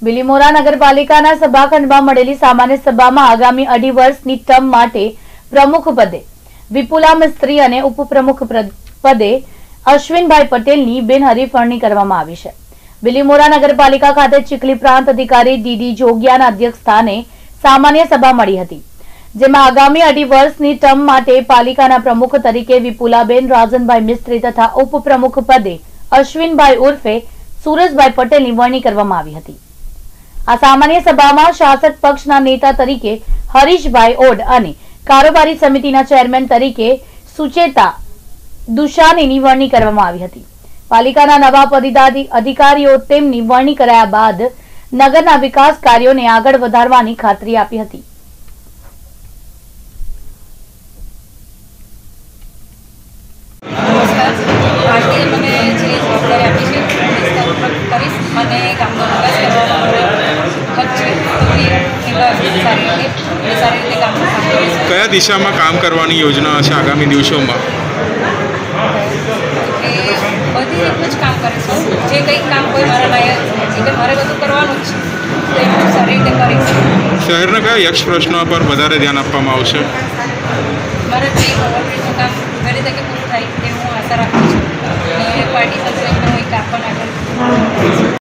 બિલીમોરા નગરપાલિકાના સભાખંડમાં મળેલી સામાન્ય સભામાં આગામી 2.5 વર્ષની ટર્મ માટે પ્રમુખ પદે વિપુલા મિસ્ત્રી અને ઉપપ્રમુખ પદે અશ્વિનભાઈ પટેલની બિનહરીફરણી કરવામાં આવી છે। બિલીમોરા નગરપાલિકા ખાતે ચીખલી પ્રાંત અધિકારી ડીડી જોગિયાના અધ્યક્ષસ્થાને સામાન્ય સભા મળી હતી, જેમાં આગામી 2.5 વર્ષની ટર્મ માટે પાલિકાના પ્રમુખ તરીકે વિપુલાબેન રાજનભાઈ મિસ્ત્રી તથા ઉપપ્રમુખ પદે અશ્વિનભાઈ ઉર્ફે સુરજભાઈ પટેલની વરણી કરવામાં આવી હતી। આ સામાન્ય સભામાં શાસક પક્ષના નેતા તરીકે હરીશભાઈ ઓડ અને કારોબારી સમિતિના ચેરમેન તરીકે સુચેતા દુશાનીની વરણી કરવામાં આવી હતી। પાલિકાના નવા પદાધિકારી અધિકારીઓ તેમની વરણી કરાયા બાદ નગરના વિકાસ કાર્યોને આગળ વધારવાની ખાતરી આપી હતી। કયા દિશામાં કામ કરવાની યોजना છે આગામી દિવસોમાં? બધી રીતનું જ કામ કરીશું। જે કંઈ કામ કોઈ મારા લાયક એટલે મારે બધું કરવાનું જ છે, તો હું સારી રીતે કરીશ। શહેરના કયા યક્ષ પ્રશ્નો પર વધારે ધ્યાન આપવામાં આવશે? મારે જે ઓવરબ્રિજનું કામ વહેલી તકે પૂરું થાય તે હું આશા રાખું છું અને પાર્ટી સંસ્થાનું એક કામ પણ આગળ